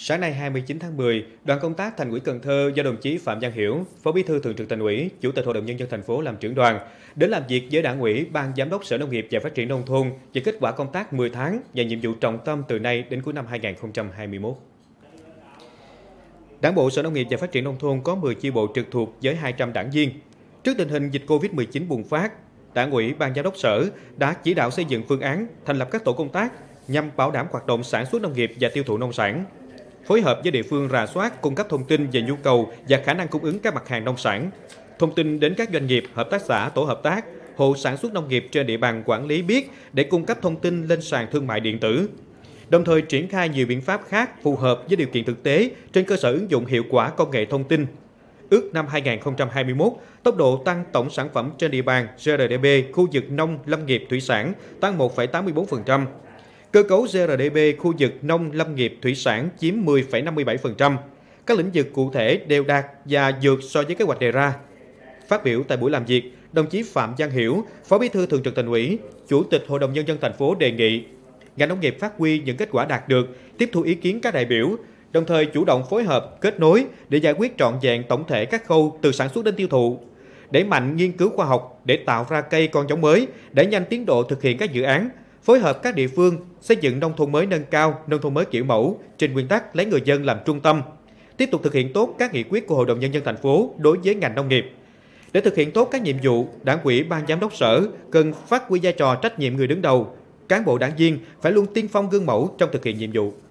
Sáng nay 29 tháng 10, đoàn công tác Thành ủy Cần Thơ do đồng chí Phạm Văn Hiểu, Phó Bí thư Thường trực Thành ủy, Chủ tịch Hội đồng Nhân dân thành phố làm trưởng đoàn, đến làm việc với Đảng ủy, Ban Giám đốc Sở Nông nghiệp và Phát triển Nông thôn về kết quả công tác 10 tháng và nhiệm vụ trọng tâm từ nay đến cuối năm 2021. Đảng bộ Sở Nông nghiệp và Phát triển Nông thôn có 10 chi bộ trực thuộc với 200 đảng viên. Trước tình hình dịch Covid-19 bùng phát, Đảng ủy, Ban Giám đốc Sở đã chỉ đạo xây dựng phương án, thành lập các tổ công tác nhằm bảo đảm hoạt động sản xuất nông nghiệp và tiêu thụ nông sản, phối hợp với địa phương rà soát, cung cấp thông tin về nhu cầu và khả năng cung ứng các mặt hàng nông sản, thông tin đến các doanh nghiệp, hợp tác xã, tổ hợp tác, hộ sản xuất nông nghiệp trên địa bàn quản lý biết để cung cấp thông tin lên sàn thương mại điện tử. Đồng thời triển khai nhiều biện pháp khác phù hợp với điều kiện thực tế trên cơ sở ứng dụng hiệu quả công nghệ thông tin. Ước năm 2021, tốc độ tăng tổng sản phẩm trên địa bàn GRDP khu vực nông, lâm nghiệp, thủy sản tăng 1,84%. Cơ cấu GRDP khu vực nông, lâm nghiệp, thủy sản chiếm 10,57%. Các lĩnh vực cụ thể đều đạt và vượt so với kế hoạch đề ra. Phát biểu tại buổi làm việc, đồng chí Phạm Văn Hiểu, Phó Bí thư Thường trực Thành ủy, Chủ tịch Hội đồng Nhân dân thành phố đề nghị ngành nông nghiệp phát huy những kết quả đạt được, tiếp thu ý kiến các đại biểu, đồng thời chủ động phối hợp, kết nối để giải quyết trọn vẹn tổng thể các khâu từ sản xuất đến tiêu thụ, đẩy mạnh nghiên cứu khoa học để tạo ra cây con giống mới, đẩy nhanh tiến độ thực hiện các dự án, phối hợp các địa phương xây dựng nông thôn mới nâng cao, nông thôn mới kiểu mẫu trên nguyên tắc lấy người dân làm trung tâm, tiếp tục thực hiện tốt các nghị quyết của Hội đồng Nhân dân thành phố đối với ngành nông nghiệp. Để thực hiện tốt các nhiệm vụ, Đảng ủy, Ban Giám đốc Sở cần phát huy vai trò trách nhiệm người đứng đầu. Cán bộ đảng viên phải luôn tiên phong gương mẫu trong thực hiện nhiệm vụ.